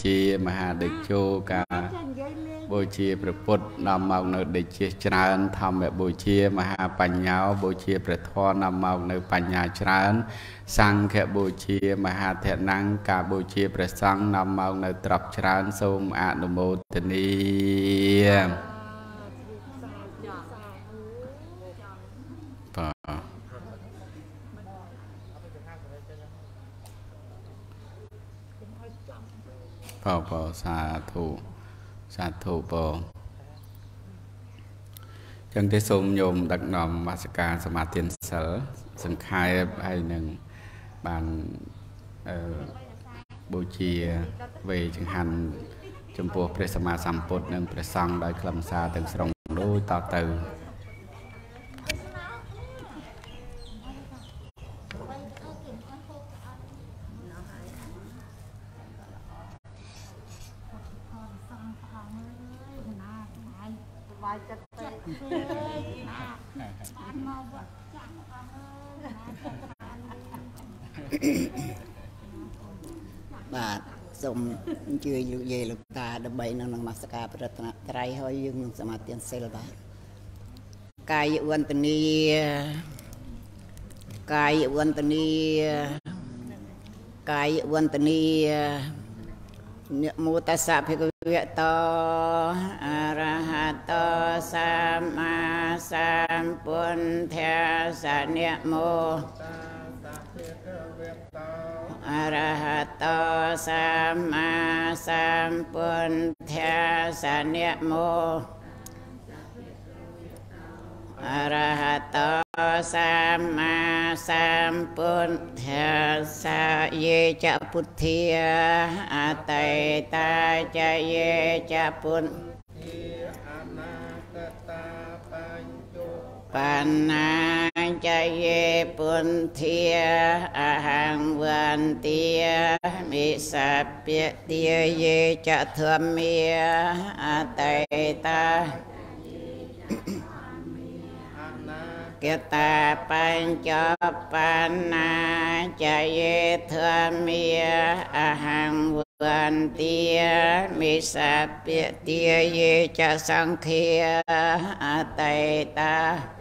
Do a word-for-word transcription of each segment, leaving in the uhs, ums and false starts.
ชีมหาเดชโชกาบูชีพระพุทธนำมาในเดชเชจรานทำแบบบูชีมหาปัญญาบูชีพระทอนำมาในปัญญาจรานสังแค่บูชีมหาเถนังกาบูชีพระสังนำมาในตรับจรานทรงอนุโมทนีปอปอสาธุสาธุปอจังได้สมโยมดักนอมมาสการสมาธิเสลสังขายให้หนึ่งบานบูชีเวจังหันจมปัวพระสมาสัมพุทธหนึ่งพระสังได้คลำซาตึงสรงดูต่อเติมบาทสมเชื่ออยู่เยลูกตาดใบนังนังมาสกาปรัตนไตรหอยยังสมาธิเซลบาทกายวันตนีกายวันตนีกายวันตนีเนโมตัสสะภะคะวะโตอะระหะโตสัมมาสัมพุทธัสสะเนโมอะระหะโตสัมมาสัมพุทธัสสะเนโมอะระหะโตสัมมาสัมพุทธัสสะเยจะพุทธิยะอัตติตาจะเยจะพุทปัญนาจะเยปุนเทียอาหังวันเตียมิสัพเปียเตียเยจะธรรมเมียอัตติตาเกตาปัญจปันนาจะเยธรรมเมียอาหังวันเตียมิสัพเปียเตียเยจะสังเคียอัตติตา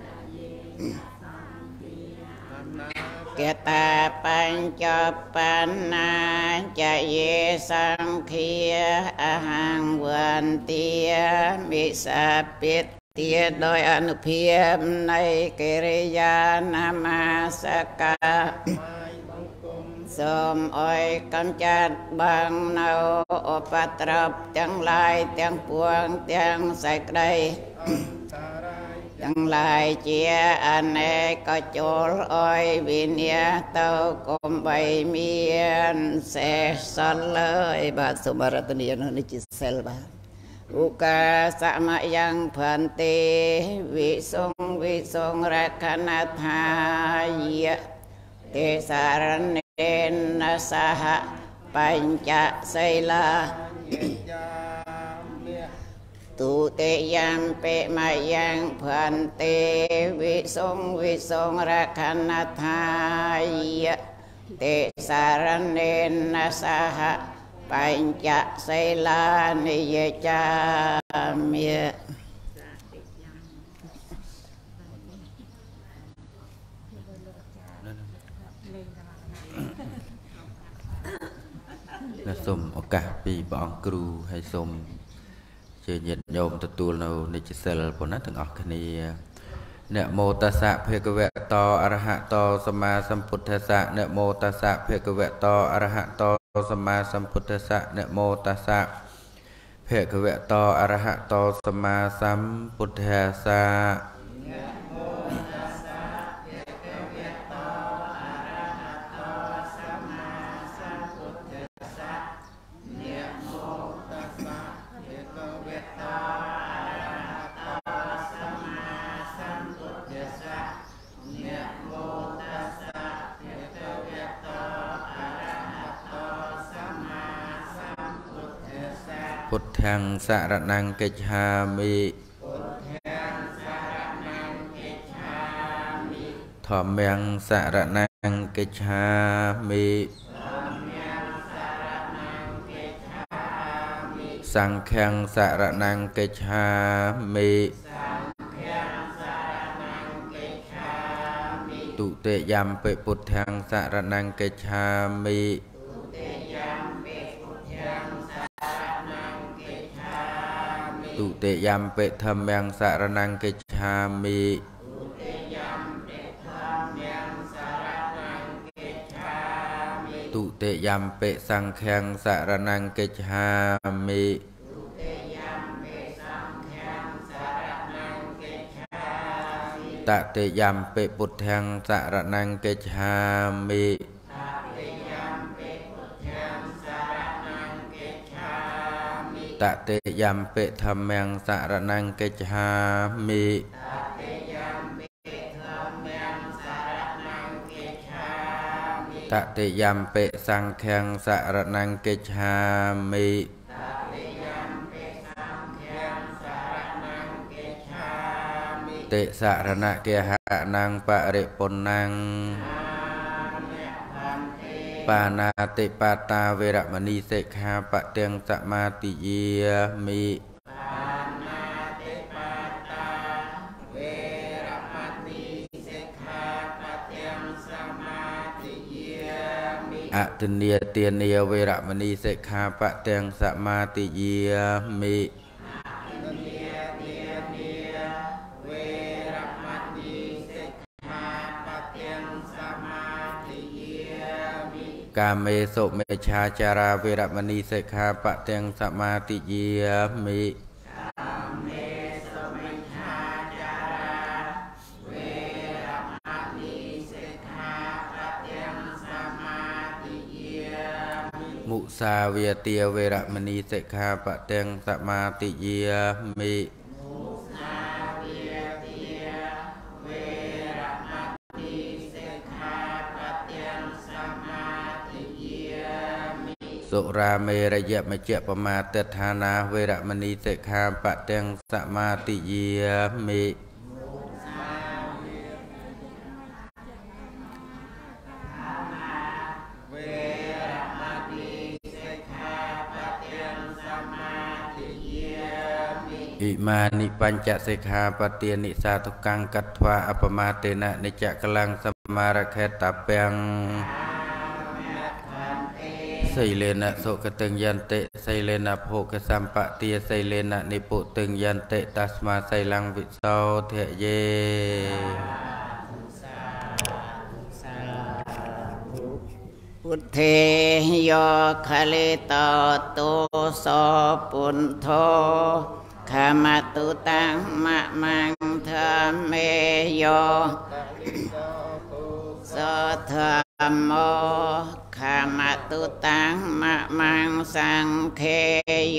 เกตาปัญจปันนาจะเยสังเคียอาหังวันเตียมิสัพเปียเตียโดยอนุเพียบในกิริยานามาสกาสมอ้อยกำจัดบังเนาอุปตรบทั้งหลายทั้งปวงทั้งใส่ใครทั้งหลายเจียอันเอกก็โจลอ้อยวิญญาเต้ากลมใบเมียนเสสันเลยบาสมรตนีนนิจิเซลบาอุกาสมยังพันเตวิสงวิสงรักนัทายะเตสารเนนสหปัญจไสลาตุเตยังเปมายังพันเตวิสงวิสงรักนัทายะเตสารเนนสหปัญจไสลานิยจามยะและสมโอกาสปีบองครูให้สมเชิญญาติโยมตะตูลเอาในจิตเซลผลนั้นถึงออกคณีเนโมตัสสะภะคะวะโตอะระหะโตสัมมาสัมพุทธัสสะเนโมตัสสะภะคะวะโตอะระหะโตสัมมาสัมพุทธัสสะเนโมตัสสะภะคะวะโตอะระหะโตสัมมาสัมพุทธัสสะพุทธังสรณังกัจฉามิธัมมังสรณังกัจฉามิสังฆังสารนังเกชามิตุเตยัมเปพุทธังสารนังเกชามิตุเตยัมเปธัมมังสารนังเกชามิตุเตยัมเปสังฆังสารนังเกชามิตเตยัมเปพุทธังสารนังเกชามิตเตยัมเปธัมมังสารนังเกชามิตเตยัมเปสังฆังสารนังเกชามิเตสารณะเกหะนังปะริปุณังปานาติปาตาเวรมณีเสกขาปะเตียงสมาติเยมิอะตเนียเตียเนียเวรมณีเสกขาปะเตียงสมาติเยมิกาเมโสเมชาจาราเวรมณีเสกขาปะเตียงสมาติเยมิมุสาเวเตียเวรมณีเสกขาปะเตียงสมาติเยมิสุราเมรยะมะเจปมาเตฐานาเวรมณีเสกขาปะเตียงสมาติเยมิอิมานิปัญจสิกขาปะเตียนิสาทุกังกัตถวาอัปมาเตนะนิจักลังสมาระเคตาเปียงไซเลนะโสกตึงยันเตไซเลนะโภคสัมปะเตียไซเลนะนิปุตึงยันเตตัสมาไซลังวิโสเทเยพุทเทโยคะเลโตโตโสปุณโธขมาตุตังมะมังธรรมเมโยสัทธมโมขมาตุตังมะมังสังเคโย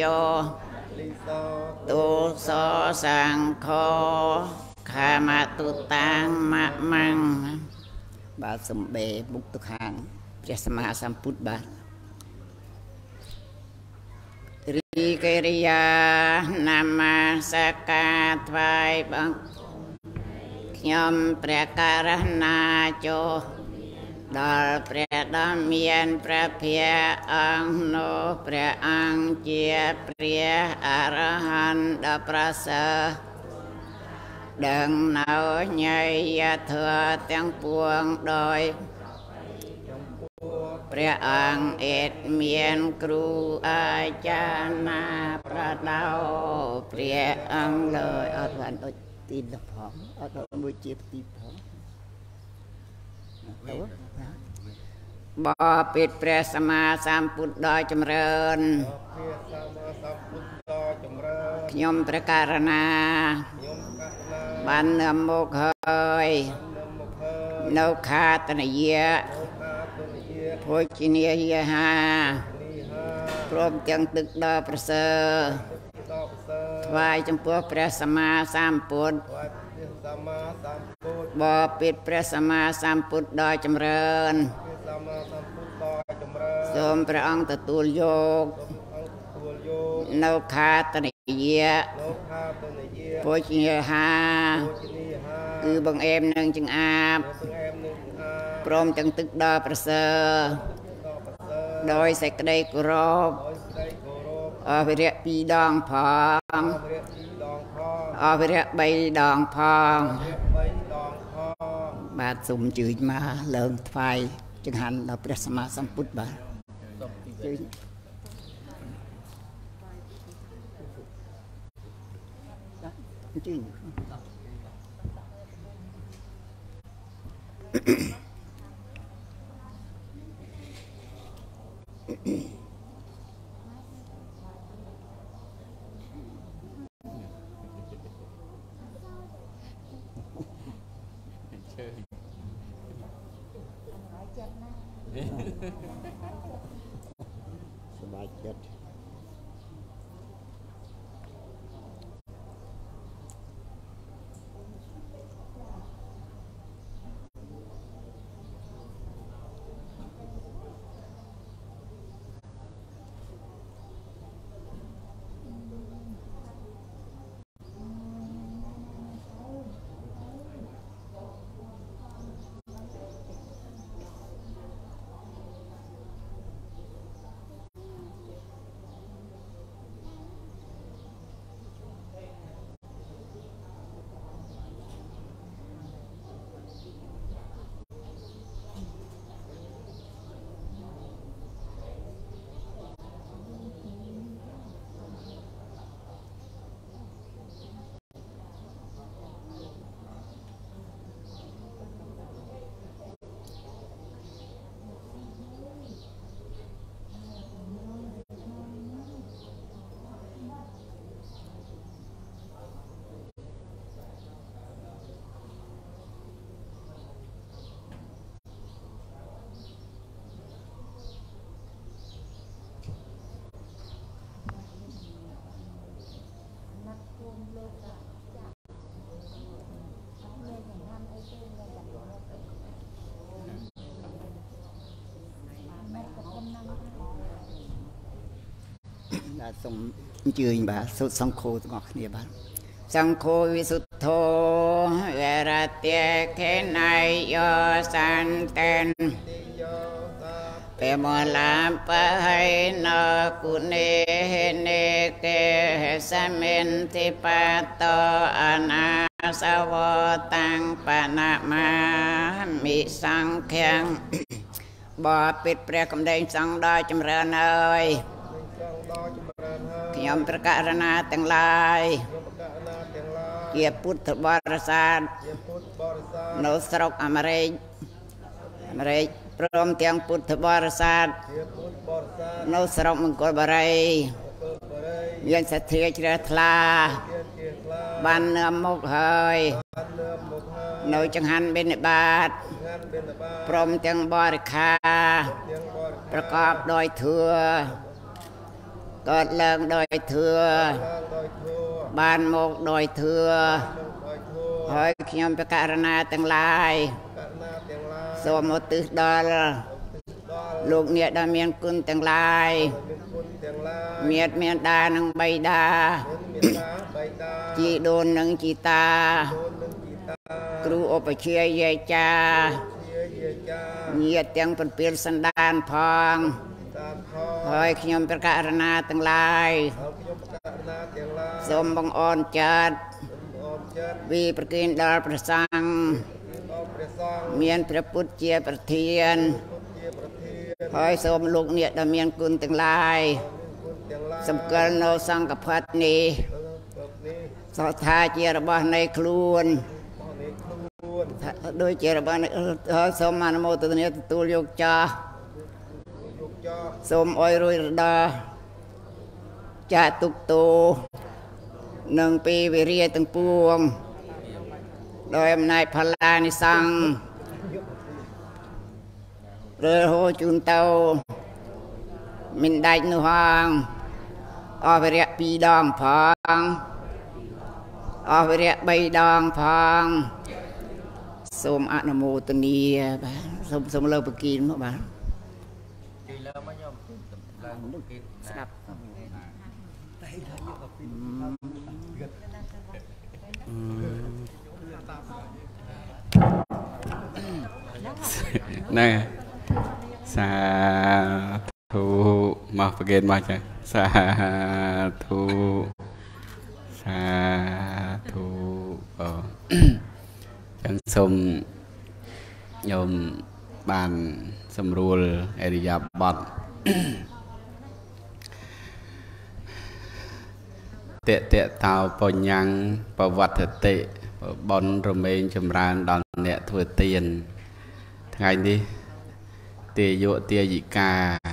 ตุโสสังโฆขมาตุตังมะมังบาสมเบบุกตุขังพระสมหาสัมพุทธบาทริกริยานามาสกาถวายบังยมประการนาโจดอลพระดำเมียนพระเพียอังโนพระอังเจียเปรียอรหันดาประเสริฐดังเนาใหญ่ยะเถื่อตั้งปวงโดยพระอังเอ็ดเมียนครูอาจารย์นาประดาวพระอังเลยอดวันอดตีนผองอดวันบุญจีบตีผองบ่ปิดพระสมมาสัมพุทธโดยจำเริญขยมประการนาบันเนมกเฮยนกขาตนเยะโพชินียหาพร้อมเตียงตึกดอประเสริฐถวายจำพวกพระสมมาสัมพุทธบ่ปิดพระสมมาสัมพุทธโดยจำเริญสมพระองค์ទទួលយកនៅខាតនិយាពោជនីហាគឺបង្អែមនឹងចង្អាបព្រមទាំងទឹកដល់ប្រសើរដោយសេចក្តីគោរពอวิริยปีดองพองอวิริยใบดองพองบาทสุ่มจืดมาเลิงไฟจึงหันเราประสมาสัมพุทธบาทจริงสบายใจส่งยืนบ่าสุดสังโฆตงอกเนี่ยบ้านสังโฆวิสุทโธเวรเตเขนัยโยสันเตนเปโมลาปะให้นกุเนเนเกสเมนทิปัตโตอนาสวตังปนามามิสังเขียงบ่ปิดเปรียกคำใดสังดอยจำเริญเอ่ยยมประกาศนาตั้งหลายเกียรติพุทธบริษัทโนสรกอเมริกอเมริกพร้อมเตียงพุทธบริษัทโนสรกมงคลบริยันสถียรเฉลทลาบันเนื้อมุกเฮยโนจังหันเบนบาทพร้อมเตียงบริคาประกอบโดยเถื่อเกิดเลิงโดยเถื่อบ้านมุกโดยเถื่อหอยขยมประการณาตั้งหลายสมมติดอลลูกเนี่ยดาเมียนกุลตั้งหลายเมียดเมียนดานังใบดาจีโดนนังจีตาครูอุปเชียเยจาเงียดเตียงเป็นเปลี่ยนสันดานพองหอยขยมประการณาตั้งหลายสมบังอ่อนจัดวีประกินดาลประสังเมียนพระพุทธเจ้าประเทียนหอยสมลูกเนี่ยดาเมียนกุลตั้งหลายสำคัญโนสังกพัดนี้สอทาเจรบะในครูนโดยเจรบะในสมานโมตุเนียตุลยกจาสมอ้อยรุยดาจาตุกโตหนึ่งปีวิริยตั้งปวงโดยอำนาจพลานิสังเรือโฮจุนเตามินได้นุฮังอวิริยปีดองพองอวิริยใบดองพองสมอนุโมทนีสมสมเลิกกินมั้งบ้างนี่สาธุមកប្រកេនមកចាសាធុសាធុអូចឹងសូមញោមបានសម្រួលអរិយាបថតេតេតោបញ្ញាំងបវត្តតិបនរមែងចម្រើនដល់អ្នកធ្វើទានថ្ងៃនេះទាយុទាយិកា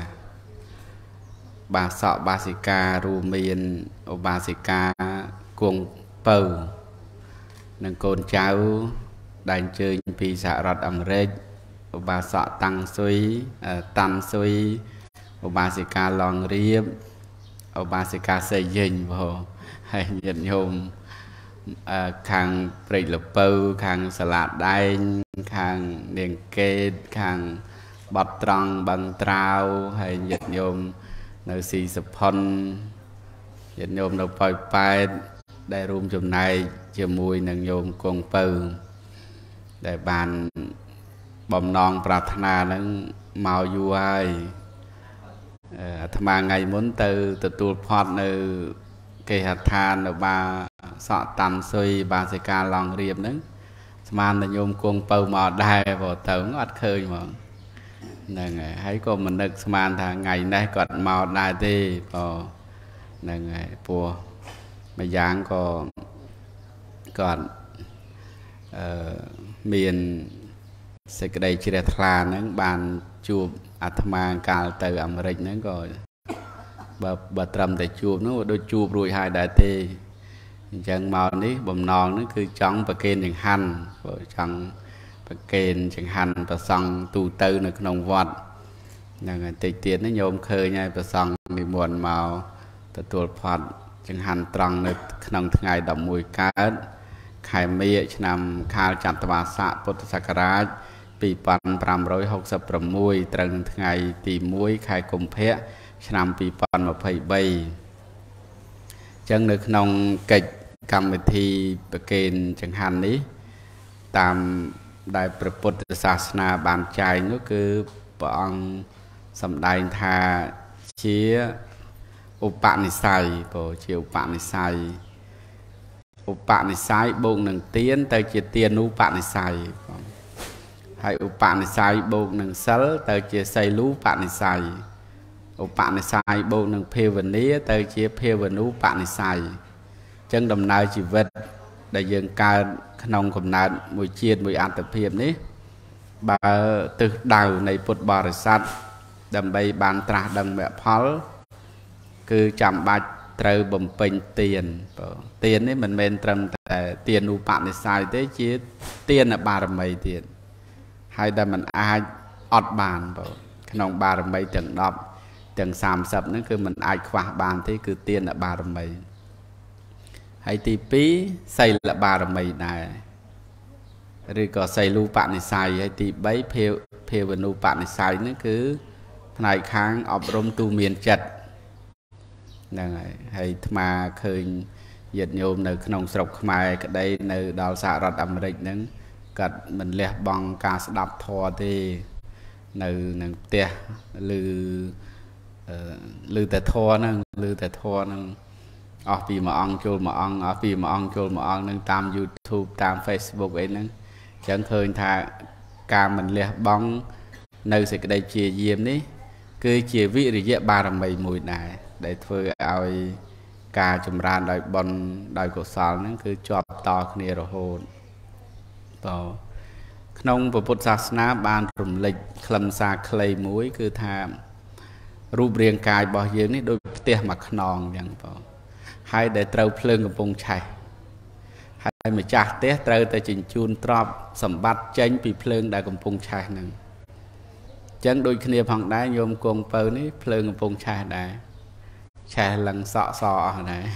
បាសកបាសិការួមមានឧបាសិកាគង់ពៅនិងកូនចៅដែលអញ្ជើញពីសហរដ្ឋអាមេរិកឧបាសកតាំងស៊ុយតាន់ស៊ុយឧបាសិកាឡងរៀបឧបាសិកាសៃយិញបងហើយញាតិញោមខាងព្រៃលពៅខាងសាឡាដែងខាងនាងកេតខាងបាត់ត្រង់បឹងត្រាវហើយញាតិញោមនៅស៊ីសុផុនញាតិញោមនៅប៉ោយប៉ែតដែលរួមចំណែកជាមួយនឹងញោមគង់ពៅដែលបានបំណងប្រាថ្នានឹងមកយូរហើយអាត្មាថ្ងៃមុនទៅទទួលផាត់នៅគេហដ្ឋាននៅបាសក់តាន់ស៊ុយបាសិកាឡងរៀបហ្នឹងស្មានតែញោមគង់ពៅមកដែរបើទៅអត់ឃើញហ្មងហ្នឹងហើយហើយក៏មិននឹកស្មានថាថ្ងៃនេះគាត់មកដែរទេបើហ្នឹងហើយព្រោះម្យ៉ាងក៏គាត់អឺមានសេចក្តីជ្រះថ្លាហ្នឹងបានជួបអាត្មាកាលទៅអាមេរិកហ្នឹងក៏បើបើត្រឹមតែជួបនោះដូចជួបរួចហើយដែរទេអញ្ចឹងមកនេះបំណងហ្នឹងគឺចង់ប្រគេនចង្ហាន់បើចង់ប្រគេនចង្ហាន់ប្រសង់ទូទៅនៅក្នុងវត្តហ្នឹងហើយតិចទៀតនេះញោមឃើញហើយប្រសង់និមន្តមកទទួលផាត់ចង្ហាន់ត្រង់នៅក្នុងថ្ងៃដប់មួយកើតខែមេឆ្នាំខាលចត្វាស័កពុទ្ធសករាជពីរពាន់ប្រាំរយហកសិបប្រាំមួយត្រូវនឹងថ្ងៃទីមួយខែកុម្ភៈឆ្នាំពីរពាន់ម្ភៃបីអញ្ចឹងនៅក្នុងកិច្ចកម្មវិធីប្រគេនចង្ហាន់នេះតាមដែលព្រះពុទ្ធសាសនាបានចែងនោះគឺព្រះអង្គសម្ដែងថាជាឧបនិស្ស័យព្រោះជាឧបនិស្ស័យឧបនិស្ស័យបូកនឹងទានទៅជាទានូបនិស្ស័យហើយឧបនិស្ស័យបូកនឹងសិលទៅជាសីលូបនិស្ស័យឧបនិស្ស័យបូកនឹងភាវនាទៅជាភាវនូបនិស្ស័យអញ្ចឹងដំណើរជីវិតដែលយើងកើតក្នុងកំណើតមួយជាតិមួយអត្តភាពនេះបើទិសដៅនៃពុទ្ធបរិស័ទដើម្បីបានត្រាស់ដឹងមគ្គផលគឺចាំបាច់ត្រូវបំពេញទានបើទាននេះមិនមែនត្រឹមតែទានូបនិស្ស័យទេជាទានបារមីទៀតហើយដែលมันអាចអត់បានបើក្នុងបារមីទាំងដប់ទាំងសាមសិបហ្នឹងគឺมันអាចខ្វះបានទេគឺទានបារមីហើយទីពីរសីលបារមីដែរឬក៏សីលូបនិស្ស័យហើយទីបីភាវភាវនូបនិស្ស័យហ្នឹងគឺផ្នែកខាងអប់រំទូមានចិត្តហ្នឹងហើយហើយអាត្មាឃើញញាតិញោមនៅក្នុងស្រុកខ្មែរក្តីនៅដល់សហរដ្ឋអាមេរិកហ្នឹងគាត់មិនលះបង់ការស្ដាប់ធម៌ទេនៅនឹងផ្ទះឬឬតែធម៌ហ្នឹងឬតែធម៌ហ្នឹងអស់ពីមួយអង្គចូលមួយអង្គអស់ពីមួយអង្គចូលមួយអង្គហ្នឹងតាម YouTube តាម Facebook អីហ្នឹងអញ្ចឹងឃើញថាការមិនលះបង់នៅសេចក្តីព្យាយាមនេះគឺជាវិរិយបារមីមួយដែរដែលធ្វើឲ្យការចម្រើនដោយបុណ្យដោយកុសលហ្នឹងគឺជាប់តគ្នារហូតតក្នុងពុទ្ធសាសនាបានរំលេចខ្លឹមសារខ្លីមួយគឺថារូបរាងកាយរបស់យើងនេះដូចផ្ទះមួយខ្នងអញ្ចឹងបងហើយដែលត្រូវភ្លើងកំពុងឆេះហើយម្ចាស់ផ្ទះត្រូវតែជញ្ជូនទ្រព្យសម្បត្តិចេញពីភ្លើងដែលកំពុងឆេះហ្នឹងអញ្ចឹងដូចគ្នាផងដែរញោមគង់ពៅនេះភ្លើងកំពុងឆេះដែរឆេះឡើងសក់សអស់ដែរ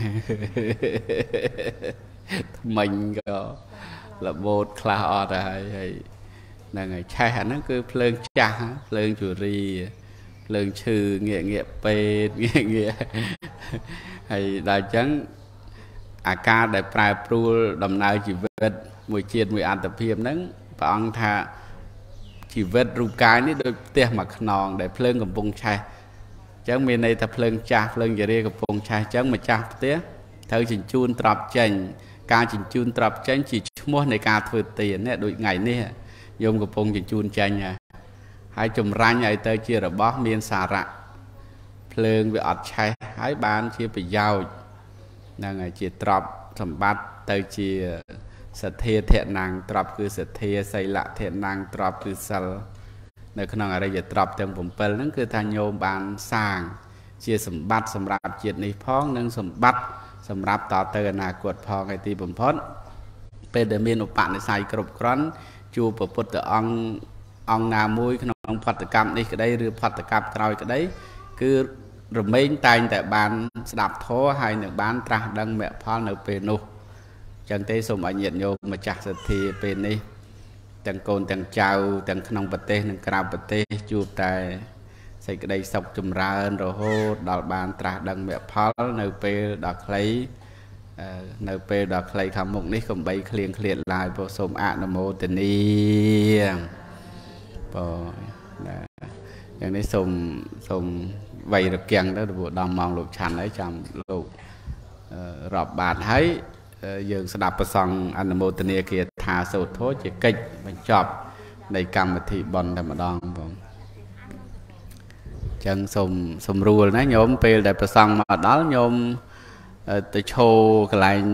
ថ្មិញក៏លបូតខ្លះអត់ហើយហើយហ្នឹងហើយឆេះអាហ្នឹងគឺភ្លើងចាស់ភ្លើងជូរីភ្លើងឈឺងាកងាកពេទ្យងាកងាកហើយដល់អញ្ចឹងអាការដែលប្រែប្រួលដំណើរជីវិតមួយជាតិមួយអត្តភាពហ្នឹងព្រះអង្គថាជីវិតរូបកាយនេះដូចផ្ទះមួយខ្នងដែលភ្លើងកំពុងឆេះ chẳng miền này tập lưng cha lưng giờ đi gặp phong cha chẳng mà cha tiếc thử chỉnh chun trập chỉnh ca chỉnh chun trập chỉnh chỉ mua này ca thừa tiền nè đôi ngày nè dùng gặp phong chỉnh chun chỉnh à hai chùm ranh ấy tới chia là bó miền xà rạ lưng về ọt chay hai bán chia bị giàu năng ngày chia trập thầm bát tới chiaสเทียเทียนางตรับคือสเทียใส่ละเทียนางตรับคือสัลในขณะอะไรจะตรับเต็มผมเปิลนั่นคือทางโยมบานสร้างเชียสมบัติสำหรับจิตในพ้องนั่งสมบัติสำหรับต่อเตินากดพองไอตีผมพ้นเป็นเดมีนอุปนิสัยกรบกร้อนจูปปุตตะององนามุยขนมพัตกรรมนี่ก็ได้หรือพัตกรรมกรอยก็ได้คือรำเมงตายแต่บานสดับโถให้หนึ่งบานตราดังแม่พ่อหนึ่งเปนุจังเตสมอัญญโยมาจากสถีเป็นนี้แต่งโกนแต่งเจ้าแต่งขนมปฏิหนึ่งกราบปฏิจูบแต่ใส่กระไดศกจุมราอันโรโหดอลบานตราดังแบบพัลในเปดอกคล้ในเปดอกคล้คำมุกนี้ก็ใบเคลียงเคลียดลายผสมอะนโมตนีพออย่างนี้สมสมใบระเกียงแล้วบุดอมมองลูกชันให้จำลูกรอบบาดให้យើងស្ដាប់ប្រសងអនុមោទនាគាថាសូត្រធម៌ជាកិច្ចបញ្ចប់នៃកម្មវិធីបុណ្យតែម្ដងបងចឹងសូមសម្រួលណាញោមពេលដែលប្រសងមកដល់ញោមទៅឈរកន្លែង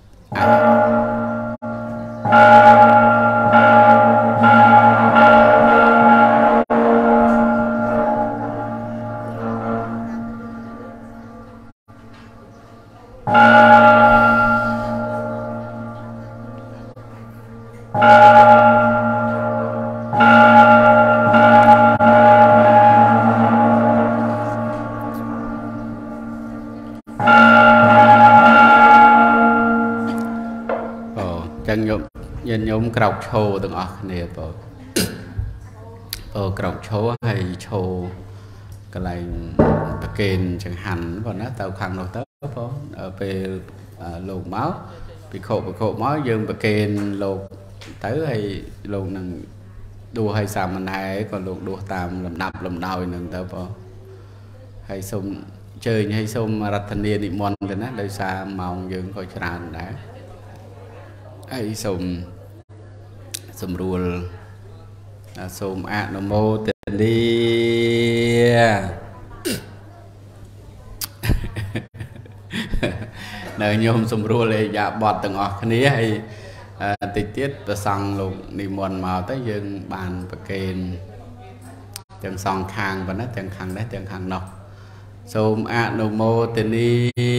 nhân nhóm cọc show từng ở nè bộ bộ cọc show hay show cái này kênh chẳng hạn và nó tàu khăn nó tới ở về lột máu bị khổ bị khổ máu dương và kênh lột tới hay lột nằng đua hay sao mình hay còn lột đua tạm làm đập làm đau nằng tới bộ hay xung chơi hay xung ra thanh niên đi mòn lên á đời xa màu dương coi tràn đã hay xungสมรูลสมอะนโมเตลีเนยโยมสมรูลเลยอย่าบอดตึงออกนี้ให้ติดติดประสังลงนิมนต์มาตั้งยังบานประเกณฑ์จังสองคางวันนั้นจังคางได้จังคางนอกสมอะนโมเตลี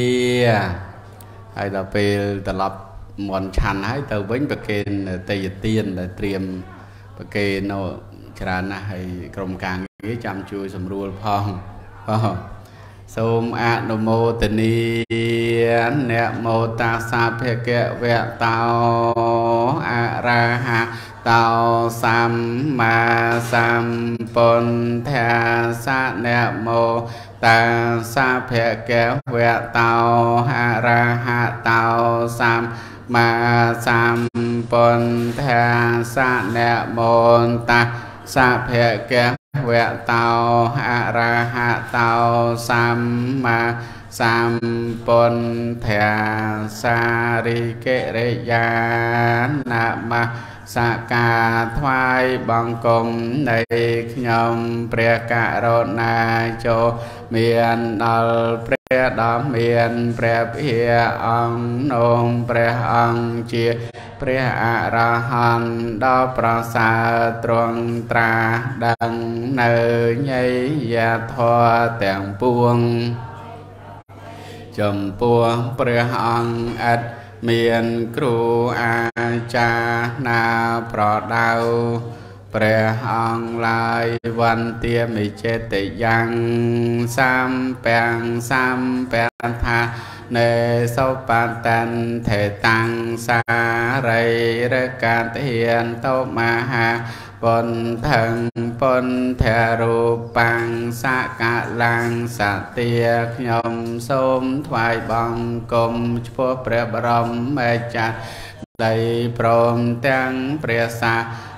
ให้เราไปตลอดมวนชันให้เตาเว้นประเกณฑ์เตยเตียนเตรียมประเกณฑ์โนจรานะให้กรมการนี้จำช่วยสำรวจพองสมอะนโมตนีเนโมตัสสะภะคะวะโตอะระหะโตสัมมาสัมพุทธัสสะเนโมตัสสะภะคะวะโตอะระหะโตสัมมาสัมพุทธัสสะนะโมตัสสะภะคะวะโตอะระหะโตสัมมาสัมพุทธัสสะริเกริยานะมะสักกาถวายบังคมในขยมเปรียกะโรนาโจเมียนดอลเปรียดอมเมียนเปรียเพียองนงเปรียองเจียเปรียอระหันดอประสาตรวงตราดังเนยใหญ่ยาทอแต่งปวงจมปัวเปรียองอัดเมียนครูอาจารย์นาปรดาวเปรียองลายวันเตียมิเจติยังซ้ำแปลงซ้ำแปลงทาในโสปันตันเทตังสาไรเรกาเทียนโตมาหาปนทังปนเทรูปังสักกะลังสัตเตียขยมสมถวายบังกรมพวกเปรียบรมเมจัดได้พรมแตงเปรียสา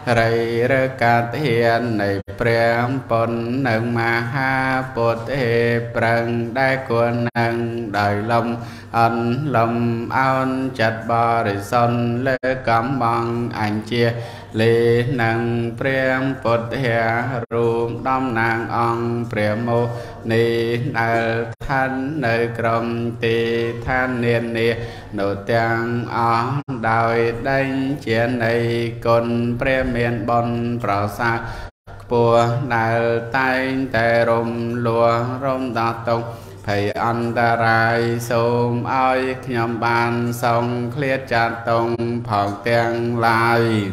rây rơ cát hiền này prem pon nâng ma ha bột hê prang đai cuốn nâng đời lòng ân lòng an chặt bò để son lê cắm bằng ảnh chia lê nâng prem bột hê rùm đom nàng ong prem mô ni nờ thân nơi cầm tì than niên ni nụ tiếng ong đòi đánh chiến này con prem miền bon prao sa bùa nở tay tè rùm lùa rùm đa tông thầy anh ta rai xôm ơi nhầm bàn sông khliết chặt tông phòng tiếng lai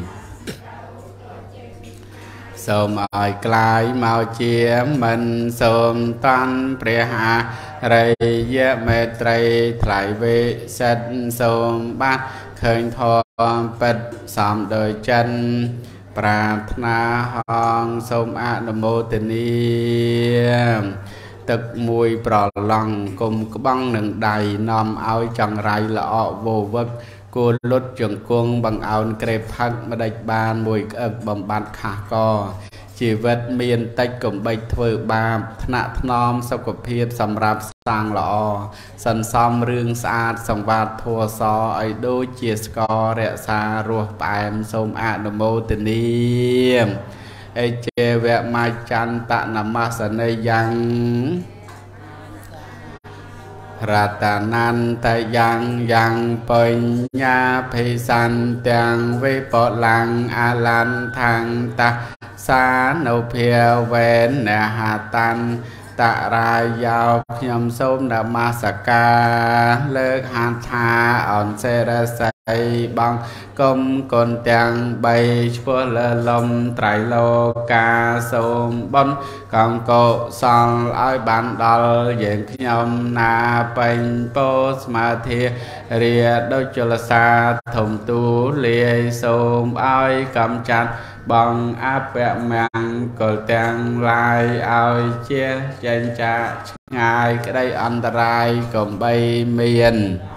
xôm ơi clái mau chia mình xôm toàn pre hạ rây dễ mê trây thải về xét xôm bát khơi thò bật xóm đời chânปราถนา hong សូមអនុមោទនាទឹកមួយប្រឡងគុំក្បង់នឹងដៃនាំឲ្យចង្រៃល្អវវឹកគួរលុតជង្គង់បង្អោនក្រេបផឹកម្ដេចបានមួយក្អឹកបំបត្តិខាស់កជីវិតមានតិចកំបីធ្វើបាបថ្នាក់ថ្នមសុខភាពសម្រាប់សាងល្អសន្សំរឿងស្អាតសង្វាតធัวសឲ្យដូចជាស្កររក្សារសផ្អែមសូមអនុមោទនាអេចេវមច្ចន្តនមស្សនេយ៉ាងរតនាន្តយ៉ាងយ៉ាងបញ្ញាភិសន្ទាំងវិបលាំងអលន្តង្គតសានុភាវេនហតានតរាយោខ្ញុំសូមនមស្ការលើកហាត់ថាអនសេរស័យបងគុំគុណទាំងបីឆ្ពោះលើលំត្រៃលោកាសូមបុណ្យកងកុសលឲ្យបានដល់យើងខ្ញុំណាពេញពោស្មាធិរាដូចចលសាធំទូលាយសូមឲ្យកំចាត់បងអពមង្គលទាំងឡាយឲ្យជាចេញចាឆ្ងាយក្តីអន្តរាយកុំបីមាន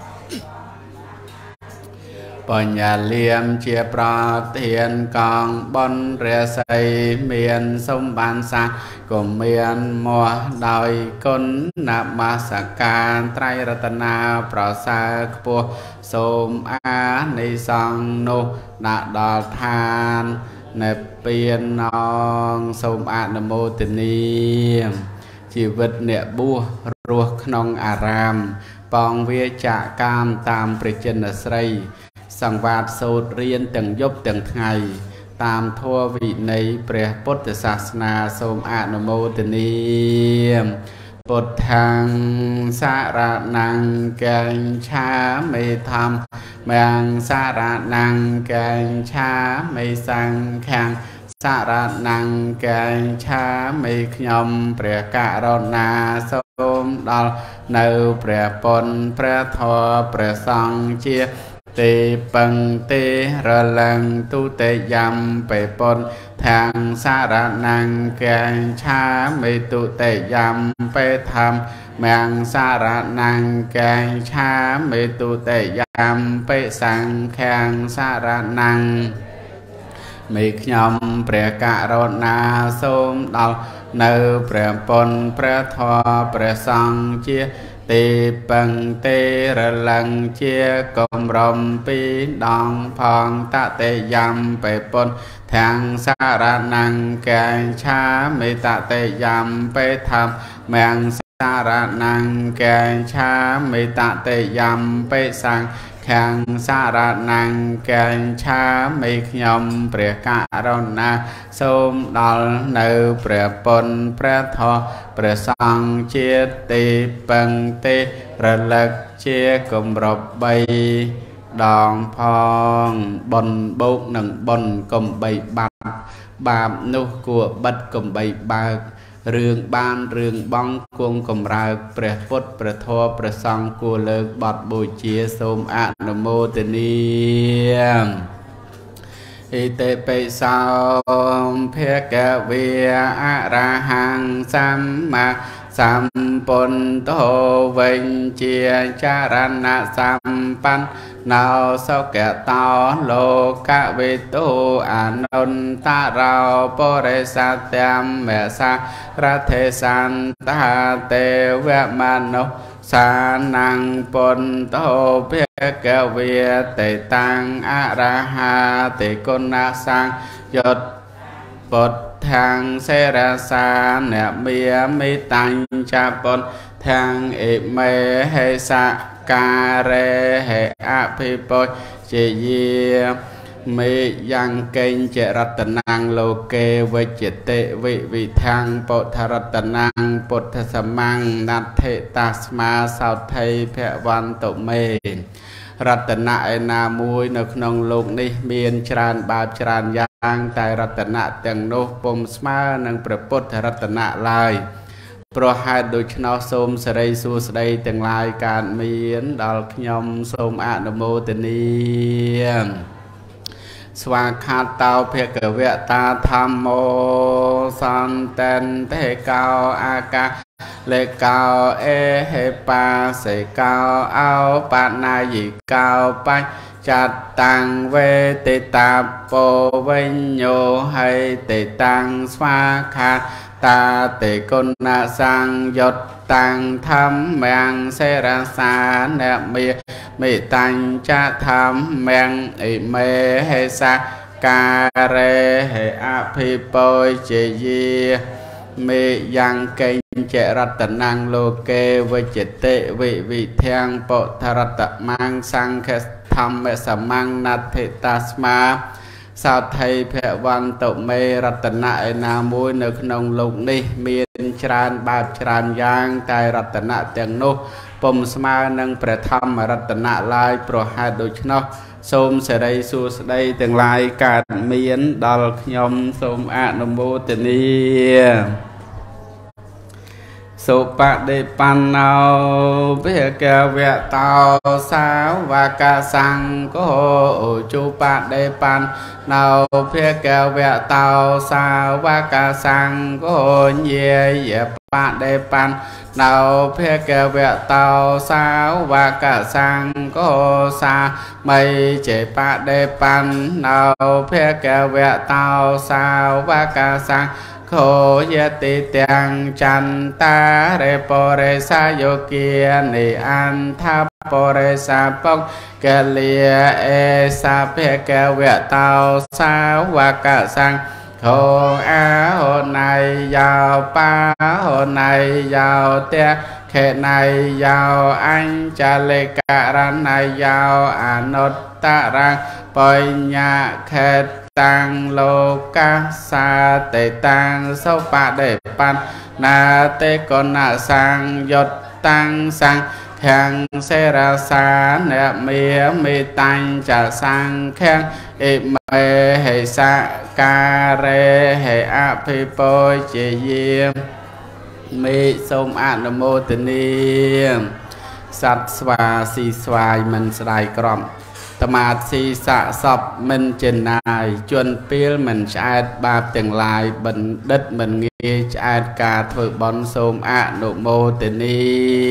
បញ្ញាលៀមជាប្រធានកងបុណ្យរាសីមានសម្បានសាក៏មានមកដោយគុណនមស្ការត្រៃរតនាប្រសើរខ្ពស់សូមអានិសង្ឃនោះដាក់ដល់ឋាននៅពៀនណងសូមអនុមោទនាជីវិតអ្នកបួសរស់ក្នុងអារាមបងវាចាកាមតាមព្រះចិនស្រីសង្វាតសូត្ររៀនទាំងយប់ទាំងថ្ងៃតាមធម៌វិន័យព្រះពុទ្ធសាសនាសូមអនុមោទនាពុទ្ធាំសារណង្កញ្ឆាមិធម្មមាំងសារណង្កញ្ឆាមិសង្ឃាំសារណង្កញ្ឆាមិខ្ញុំព្រះករុណាសូមដល់នៅព្រះពុទ្ធព្រះធម៌ព្រះសង្ឃជាទេបង្ទេរលឹងទុតិយំបេពុនធាំងសារណង្កញ្ឆាមិទុតិយំបេធម្មមាំងសារណង្កញ្ឆាមិទុតិយំបេសង្ឃាំងសារណង្មេខ្ញុំព្រះករុណាសូមដល់នៅព្រះពុទ្ធព្រះធម៌ព្រះសង្ឃជាទេបង្ទេរលឹងជាកំរំពីដងផងតតេយំបេពុនធាំងសារណង្កញ្ឆាមិតតេយំបេធម្មមាំងសារណង្កញ្ឆាមិតតេយំបេសង្ឃខាងសារណង្កញ្ឆាមិខ្ញុំព្រះករុណាសូមដល់នៅព្រះពុទ្ធព្រះធម៌ព្រះសង្ឃជាទីបង្ទេរលឹកជាគម្រប់បីដងផងបុណ្យបូកនិងបុណ្យកុំបីបាត់បាបនោះគួរបិទកុំបីបើករឿងបានរឿងបងគង់កំរើកព្រះពុទ្ធព្រះធម៌ព្រះសង្ឃគួរលើកបទបូជាសូមអនុមោទនាអិតិបិសោភគវេអរហង្គសម្មាសម្ពុទ្ធោវិញជាចរណសម្បណ្ណ nào sau kẻ tao lô cả vị tu an ôn ta rao bồ đề sa tiam mẹ sa ra thế san ta tê vẹ man nô sa năng pôn tô bê kẹo việt tề tăng a ra ha tề côn na sang yột bột thang xe ra sa nè mía mi tăng cha pôn thang ị mê hê sa ca rê hệ a phi bôi chỉ di mi yang kênh chế rát năng lô kê với chế tệ vị vị thang bộ thà rát năng bột thà sa mang nát thệ ta sma sao thầy phẹ văn tổ mê rát nạ na mùi nực nông lục ni miên tràn bạp tràn yang tại rát nạ tiếng nô bồm sma nângប្រពុទ្ធរតនៈឡើយប្រហែលដូច្នោះសូមសេរីសួស្តីទាំងឡាយកើតមានដល់ខ្ញុំសូមអនុមោទនាស្វាខាតតោភគវតាធម្មោសន្តន្តេកោអាកាលេកោអេហេបាសេកោអោបណាយិកោបច្ចតាំងវេតេតាពោវិញ្ញោហេតេតាំងស្វាខាតាតេគុណសង្យុតតាំងធម្មងសេរសានមេមេតាញ់ចធម្មងអិមេហេសាការេហេអភិបុជាយាមេយ៉ាងកេញចរតនាងលោកេវិជតិវិវិធាងពុទ្ធរតមាងសង្ឃធម្មសមង្ណដ្ឋិតាស្មាសោថៃភវន្តមេរតនៈឯណាមួយនៅក្នុងលោកនេះមានច្រើនបែបច្រើនយ៉ាងតែរតនៈទាំងនោះពុំស្មើនឹងព្រះធម្មរតនៈឡើយប្រហែលដូច្នោះសូមសេរីសួស្តីទាំងឡាយកើតមានដល់ខ្ញុំសូមអនុមោទនាសុបដិបណ្ណោភគវតោសាវកសង្ឃោជុបដិបណ្ណោភគវតោសាវកសង្ឃោញាយបដិបណ្ណោភគវតោសាវកសង្ឃោសាមីចេបដិបណ្ណោភគវតោសាវកសង្ឃโคยติទាំងចន្តារេបរិសាយោគានិអន្តបរិសាបុកកលាអេសាភគវតោសាវកសង្ឃโคអាហោណៃយោបាហោណៃយោតេខេណៃយោអញ្ចលេករណៃយោអនុត្តរៈបញ្ញាខេតតាំងលោកសាតេតាំងសុបដិបណ្ណាតេកណសង្យុតតាំងសង្ខាំងសេរាសានមេមេតាញ់ចសង្ខាំងអិមេហេសការេហេអភិបុជាយាមេសូមអនុមោទនាសត្វស្វាស៊ីស្វាយមិនស្ដាយក្រំតមាតស៊ីស័កសពមិនចិនណាយជន់ពេលមិនឆ្អែតបាបទាំងឡាយបណ្ឌិតមិនងាយឆ្អែតការធ្វើបន់សូមអនុមោទនា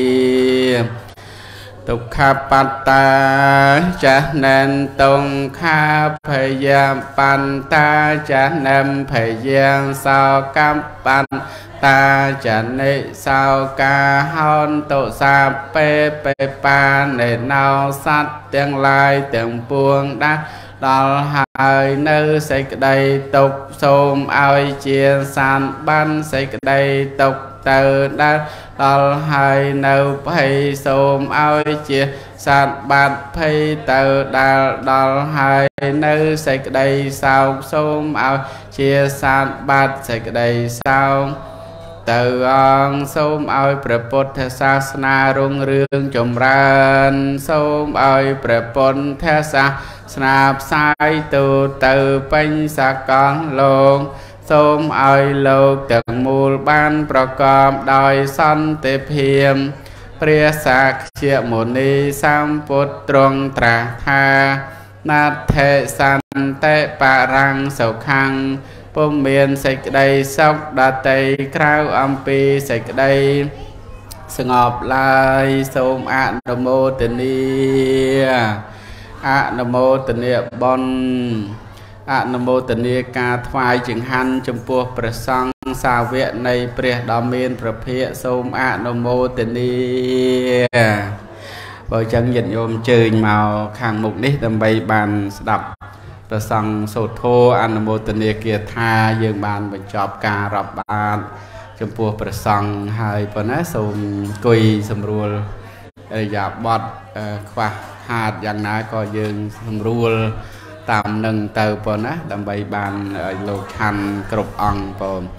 ទុក្ខបត្តាចាស់ណែនតុងខាភយាបន្តាចាស់ណែមភយាសោកម្មបន្តាចានិសោកាហោនតុសាពេពេបានេណោសត្វទាំងឡាយទាំងពួងដាស់ដល់ហើយនៅសេចក្តីទុក្ខសូមឲ្យជាសានបានសេចក្តីទុក្ខទៅដល់ដល់ហើយនៅភ័យសូមឲ្យជាសានបាត់ភ័យទៅដល់ដល់ហើយនៅសេចក្តីសោកសូមឲ្យជាសានបាត់សេចក្តីសោកទៅអង្គសូមឲ្យព្រះពុទ្ធសាសនារុងរឿងចម្រើនសូមឲ្យព្រះពុទ្ធសាសនាផ្សាយទូទៅពេញសកលលោកសូមឲ្យលោកទាំងមូលបានប្រកបដោយសន្តិភាពព្រះសាក្យមុនីសម្ពុទ្ធទ្រង់ត្រាស់ថាណាថេសន្តិបរាំងសុខੰពុំមានសេចក្តីសុខដតីក្រៅអំពីសេចក្តីស្ងប់ឡើយសូមអនុមោទនាអនុមោទនាបុណ្យអនុមោទនាការថ្វាយចង្ហាន់ចំពោះព្រះសង្ឃសាវកនៃព្រះដ៏មានព្រះភិក្ខុសូមអនុមោទនាបើចឹងញាតិញោមជើញមកខាងមុខនេះដើម្បីបានស្ដាប់ព្រះសង្ឃសូត្រធម៌អនុមោទនាគាថាយើងបានបញ្ចប់ការរាប់បាតចំពោះព្រះសង្ឃហើយប៉ុណ្ណាសូមអង្គុយសម្រួលអរិយាបថខ្វះខាតយ៉ាងណាក៏យើងសម្រួលតាមនឹងទៅប៉ុណ្ណាដើម្បីបានឲ្យលោកឆាន់គ្រប់អង្គប៉ុន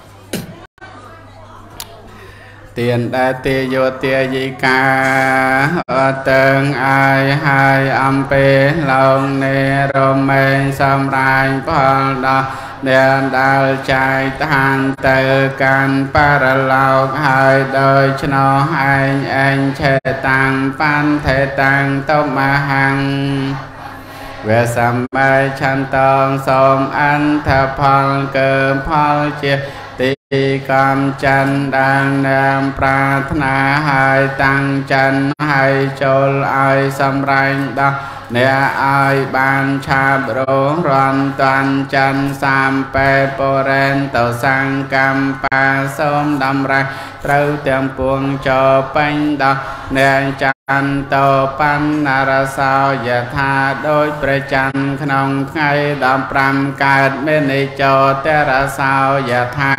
ទៀនដែលទាយោទាយិកាអតើងអាយហើយអំពេឡងនេរមែងសម្រាញ់ផលដល់អ្នកដែលចាយតានទៅកាន់បរលោកហើយដោយឆ្នោឯងឯងឆេតាំងបានថេតាំងតមហាំងវេសម្បៃឆន្ទងសូមអន្តផលកើផលជាទីកំច័ន្ទដាងនាមប្រាថ្នាហើយតាំងច័ន្ទហើយចូលឲ្យសម្រែងដោះអ្នកឲ្យបានឆាបរងរំតាន់ច័ន្ទសាមពេពរេនទៅសង្កម្មបាសូមដំរេះត្រូវទាំងពួងចោពេញដោះអ្នកច័ន្ទតបណ្ណារសោយថាដោយព្រះច័ន្ទក្នុងថ្ងៃដប់ប្រាំកើតមេនិចោតរសោយថា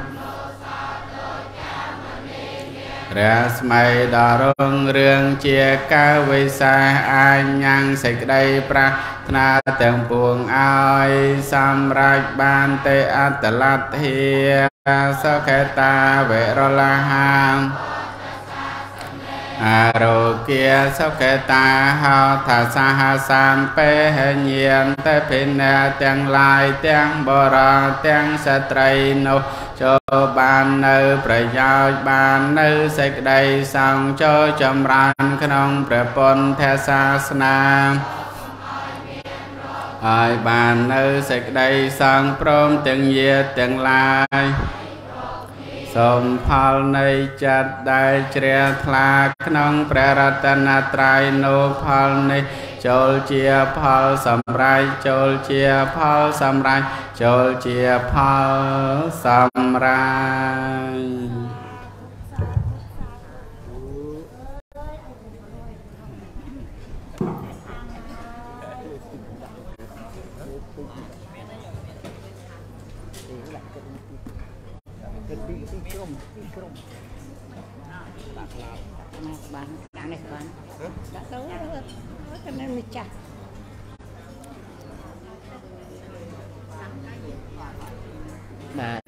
រាស្មីដល់រងរឿងជាកាវិសាអាញ៉ាំងសេចក្តីប្រាថ្នាទាំងពួងឲ្យសម្រេចបានទេអត្តលទ្ធិសុខេតាវេរលាហាអារោគាសុខេតាហោថាសហសាមពេហញានតែភិនៈទាំងឡាយទាំងបរិយទាំងស្ត្រីនោះចូលបាននៅប្រយោជន៍បាននៅសេចក្តីសង្ឃចូលចម្រើនក្នុងព្រះពុទ្ធសាសនាហើយបាននៅសេចក្តីសង្ឃព្រមទាំងញាតិទាំងឡាយសូមផលនៃចិត្តដែលជ្រះថ្លាក្នុងព្រះរតនត្រ័យនោះផលនេះចូលជាផលសម្រេចចូលជាផលសម្រេចចូលជាផលសម្រេចបានដាក់នេះបានដាក់ទៅទៅនៅម្ចាស់បាទ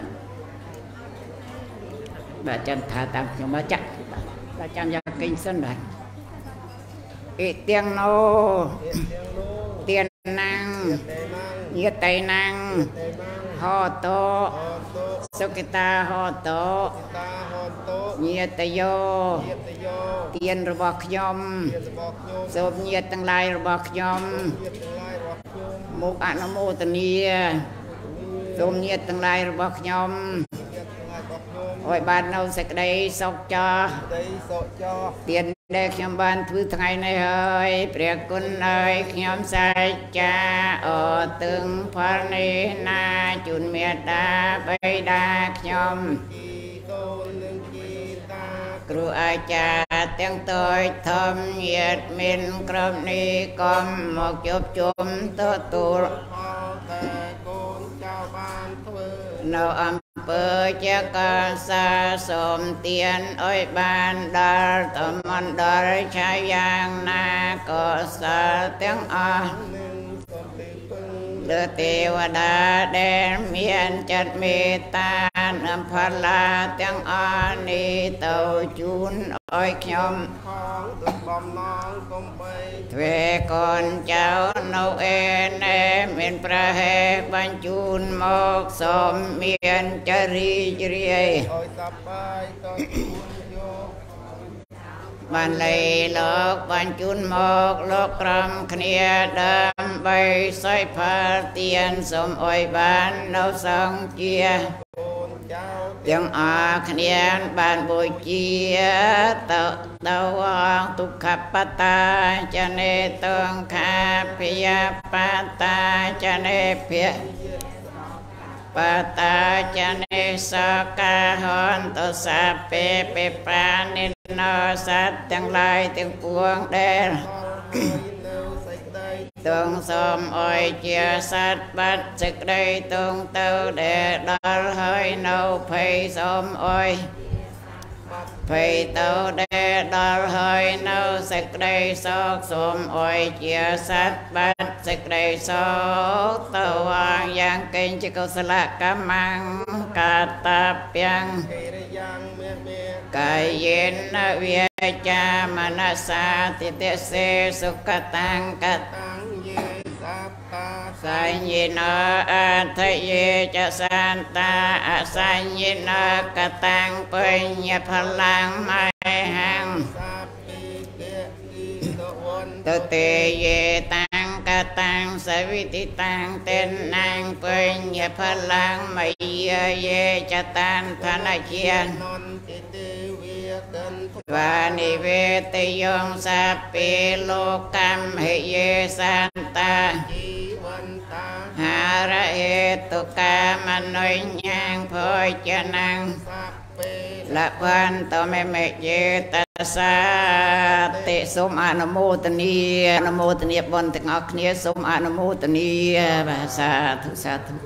បាទចាំថាតាមខ្ញុំមកចាក់បាទចាំយ៉ាងគិញសិនបាទអ៊ីទៀងណូទៀនណាំងញាតៃណាំងហោតោសុគតាហោតោញាតយោទៀនរបស់ខ្ញុំសូមញាតទាំងឡាយរបស់ខ្ញុំមកអនុមោទនាសូមញាតទាំងឡាយរបស់ខ្ញុំឲ្យបាននៅសេចក្តីសុខចាទៀនដែលខ្ញុំបានធ្វើថ្ងៃនេះហើយព្រះគុណហើយខ្ញុំសាចាអតឹងផលនេះណាជូនមេត្តាបិតាខ្ញុំគ្រូអាចារ្យទាំងតូចធំញាតិមានក្រុមនេះកុំមកជួបជុំទទួលនៅអំពើជាកាសាសូមទានអុយបានដល់តមន្តដល់ឆាយ៉ាងណាក៏សាទាំងអស់លើទេវតាដែលមានចិត្តមេត្តានិងផលាទាំងអស់នេះទៅជូនអុយខ្ញុំបំណងកុំបីទ្វេកូនចៅនៅអេណែមានប្រហែបញ្ជូនមកសូមមានចរីចរាយឲ្យសប្បាយទៅជូនយកបានលៃលោកបញ្ជូនមកលោកក្រំគ្នាដើម្បីស័យផលទានសូមអុយបាននៅសង្ឃជាកូនចៅទាំងអស់គ្នាបានបូជាទៅទៅទុក្ខបតាចនេតង្ខាភយបតាចនេភយបតាចនេសកាហន្តសាពេពេបានិណោសត្វទាំងឡាយទាំងពួងដែលទងសូមអុយជាសត្វបាត់សេចក្តីទងទៅដែលដល់ហើយនៅភ័យសូមអុយភ័យទៅដែលដល់ហើយនៅសេចក្តីសោកសូមអុយជាសត្វបាត់សេចក្តីសោកទៅវាងយ៉ាងកេញជាកុសលកម្មកាតាពាំងកាយេនវិជ្ជាមនសាទិតិសេសុគតាំងកតាំងយេសាបាសញ្ញិណអថយេចសន្តាអសញ្ញិណកតាំងបញ្ញផលាំងមហੰតទេយេតាំងកតាំងសវិតិតាំងទេណាំងបញ្ញផលាំងមយយេចតានធនជានវានិវេតយងសាពេលោកកម្មហិយេសន្តាជីវន្តាហារហេតុកាមនុញ្ញងភោចនាំងលភន្តមេមេយេតសាតិសូមអនុមោទនាអនុមោទនាបុណ្យទាំងអស់គ្នាសូមអនុមោទនាបាទសាធុសាធុ